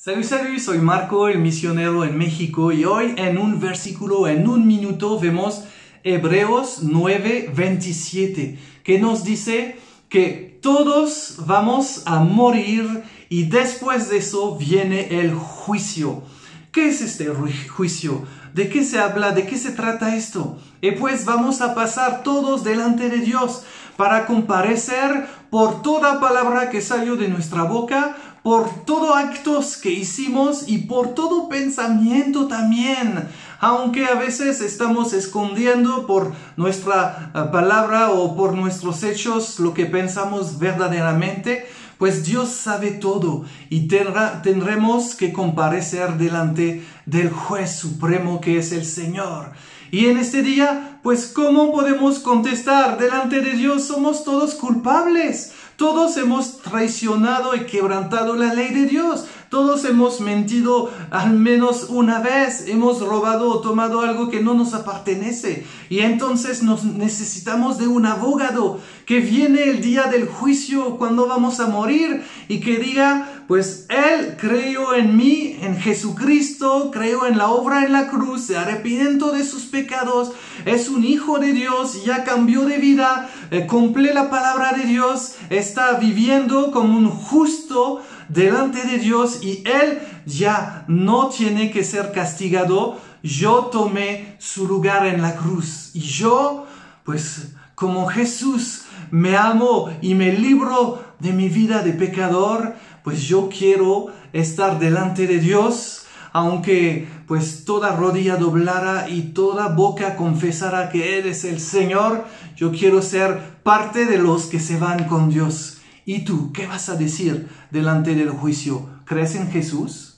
Salut, soy Marco, el misionero en México, y hoy en un versículo, en un minuto, vemos Hebreos 9:27, que nos dice que todos vamos a morir y después de eso viene el juicio. ¿Qué es este juicio? ¿De qué se habla? ¿De qué se trata esto? Y pues vamos a pasar todos delante de Dios para comparecer por toda palabra que salió de nuestra boca, por todo actos que hicimos y por todo pensamiento también. Aunque a veces estamos escondiendo por nuestra palabra o por nuestros hechos lo que pensamos verdaderamente, pues Dios sabe todo y tendremos que comparecer delante del juez supremo que es el Señor. Y en este día, pues ¿cómo podemos contestar delante de Dios? Somos todos culpables. Todos hemos traicionado y quebrantado la ley de Dios. Todos hemos mentido al menos una vez. Hemos robado o tomado algo que no nos pertenece. Y entonces necesitamos de un abogado que viene el día del juicio cuando vamos a morir y que diga, pues Él creyó en mí, en Jesucristo, creyó en la obra en la cruz, se arrepiente de sus pecados, es un hijo de Dios, ya cambió de vida, cumple la palabra de Dios, está viviendo como un justo delante de Dios y Él ya no tiene que ser castigado. Yo tomé su lugar en la cruz y yo, pues como Jesús me amo y me libro de mi vida de pecador, pues yo quiero estar delante de Dios, aunque pues toda rodilla doblara y toda boca confesara que Él es el Señor. Yo quiero ser parte de los que se van con Dios. ¿Y tú qué vas a decir delante del juicio? ¿Crees en Jesús?